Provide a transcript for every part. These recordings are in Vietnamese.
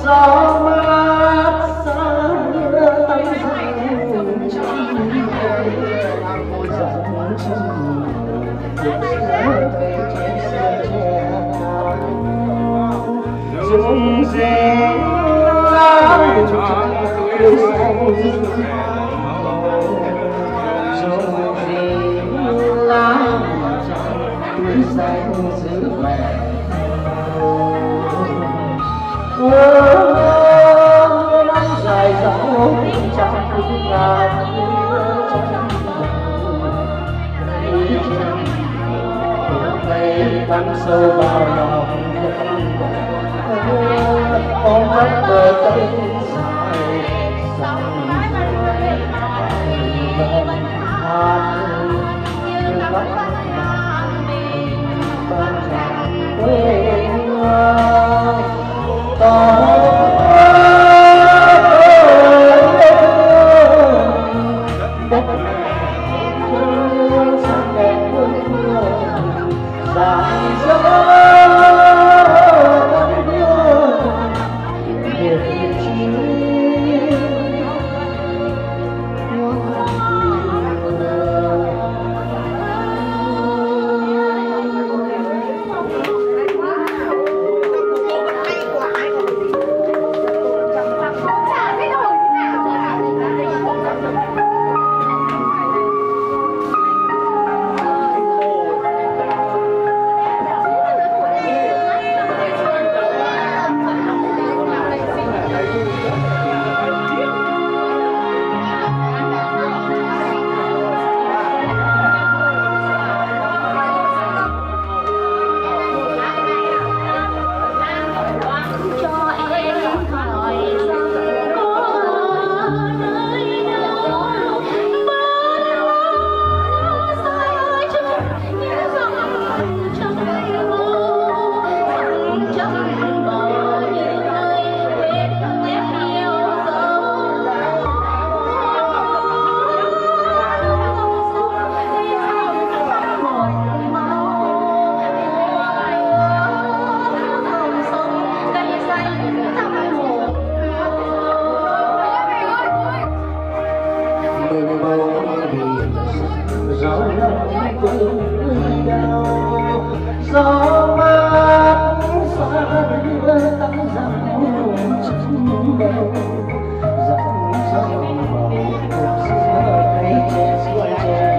gió mát xa mưa tay dần dung dinh lá tươi xanh dung dinh lá tươi xanh giữ mẹ nắng dài dòng trong những ngàn bắn sâu vào lòng ôm ấp bờ tây dài dòng hát như bắt ban tràn quê hương gió mát xa đưa tắm răng chân đầu dòng sông màu cuộc xưa cây trẻ xưa trẻ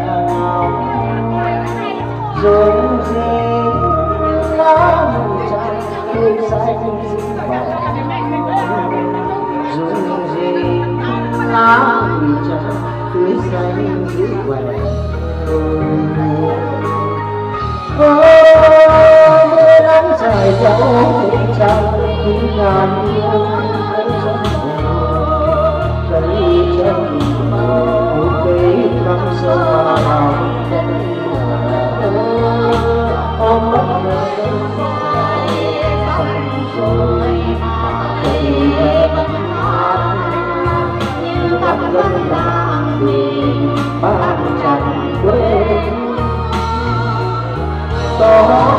dung dinh lá tràn tươi xanh dung dinh lá tràn tươi xanh giữ khỏe mưa nắng dài dấu trong những ngàn cây chân một cây năm sâu vào lòng ôm ấp rồi cây vẫn hát như thắp lên làng mình ban tràn quê.